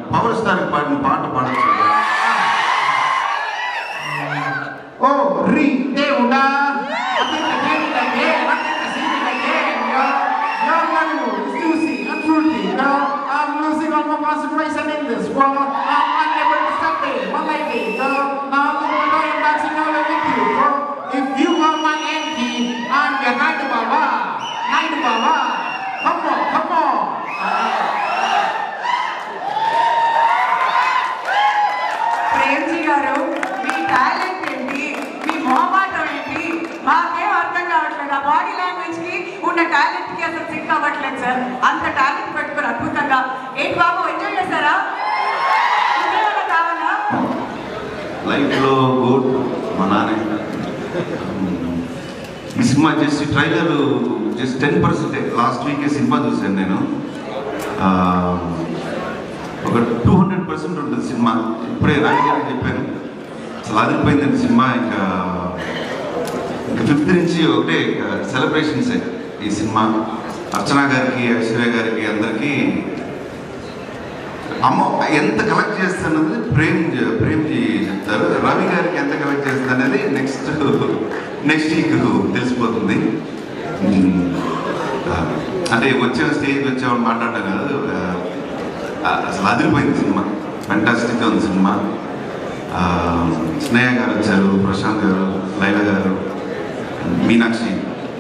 Power star పాడిన పాట పాడచ్చు. ఓ రీ దేవుడా I'm losing all my concentration in this world. I'm unable to stop it. One like it, girl. Now look what I am dancing all over with you, bro. If you are my auntie, I'm your night baba. Night baba. Come on, come on. Premji గారు, మీ talent ఏంటి, మీ మొహమాటం ఏంటి మాకేం అర్థం కావట్లేదు. ఆ body language కి ఉన్న టాలెంట్ కి అసలు సింక్ అవ్వట్లేదు సార్. అంత టాలెంట్ పెట్టుకుని అద్భుతంగా ఏంటి బాబు, ఎంజాయ్ చేశారా? కావాలా లైఫ్ లో గుడ్. మా నాన్న ఈ cinema just trailer just 10%. Last వీకే సినిమా చూశాను నేను. ఒక 200% ఉంటుంది సినిమా. ఇప్పుడే రాజు గారికి చెప్పాను, అసలు అదిరిపోయిందండి సినిమా. ఇంకా 5th నుంచి ఒకటే సెలబ్రేషన్స్ ఈ సినిమా. అర్చన గారికి, ఐశ్వర్య గారికి, అందరికీ అమ్మ ఎంత కలెక్ట్ చేస్తున్నది ప్రేమ్జీ చెప్తారు. రవి గారికి ఎంత కలెక్ట్ చేస్తుంది అనేది నెక్స్ట్ వీక్ తెలిసిపోతుంది. అంటే స్టేజ్కి వచ్చేవాళ్ళు మాట్లాడటం కాదు, అసలు అదిరిపోయింది సినిమా. ఫ్యాంటాస్టిక్గా ఉంది సినిమా. స్నేహ గారు వచ్చారు, ప్రశాంత్ గారు, లైలా గారు, మీనాక్షి,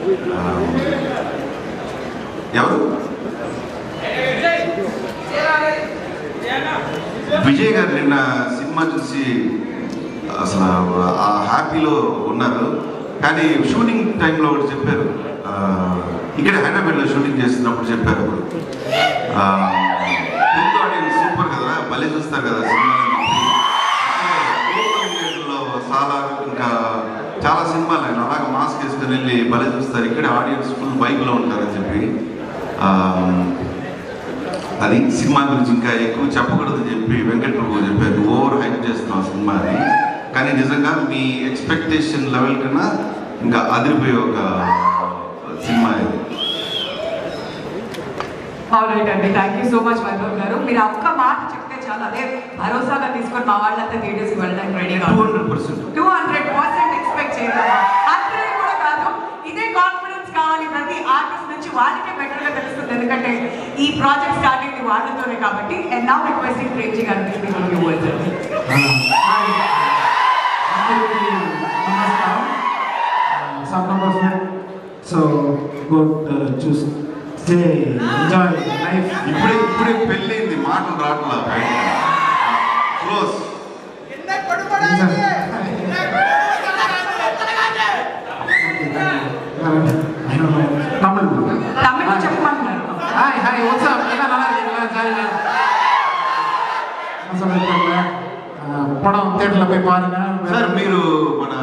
ఎవరు విజయ్ గారు నిన్న సినిమా చూసి అసలు ఆ హ్యాపీలో ఉన్నారు. కానీ షూటింగ్ టైంలో ఒకటి చెప్పారు, ఇక్కడ హైదరాబాద్లో షూటింగ్ చేస్తున్నప్పుడు చెప్పారు, తెలుగు ఆడియన్స్ సూపర్ కదా, భలే చూస్తారు కదా సినిమాలో. చాలా ఇంకా చాలా సినిమాలు ఆయన అలాగే మాస్క్ వేసుకొని వెళ్ళి భలే చూస్తారు, ఇక్కడ ఆడియన్స్ ఫుల్ వైబ్లో ఉంటారని చెప్పి. అది సినిమా గురించి ఇంకా ఎక్కువ చెప్పకూడదని చెప్పి వెంకట్ ప్రభు చెప్పారు. ఓవర్ హైప్ చేస్తున్నాం సినిమాని, కానీ నిజంగా మీ ఎక్స్పెక్టేషన్ లెవెల్ కన్నా ఇంకా అదిరిపోయే ఒక సినిమా ఇది. అవునండి అండి, thank you so much Vaibhav గారు. మీరు ఒక్క మాట చెప్తే చాలా, అదే భరోసాగా తీసుకొని మా వాళ్ళంతా థియేటర్స్కి వెళ్ళడానికి రెడీగా 200% ఎక్స్పెక్ట్ చేద్దాం. అందరూ కూడా కాదు, ఇదే కాన్ఫిడెన్స్ కావాలి ప్రతి ఆర్టిస్ట్ నుంచి. వాళ్ళకే బెటర్గా తెలుస్తుంది, ఎందుకంటే ఈ ప్రాజెక్ట్ స్టార్ట్ అయింది వాళ్ళతోనే కాబట్టి. అండ్ నౌ రిక్వెస్టింగ్ ప్రేమ్జీ గారు So good, choose, stay, enjoy life. ఇప్పుడే పెళ్ళింది, మాటలు రావట్లా బయట. క్లోజ్ తమిళ చెప్పమంటున్నారు. Hi, what's up? పడం థియేటర్లో పోయి పారుగా సార్. మీరు మన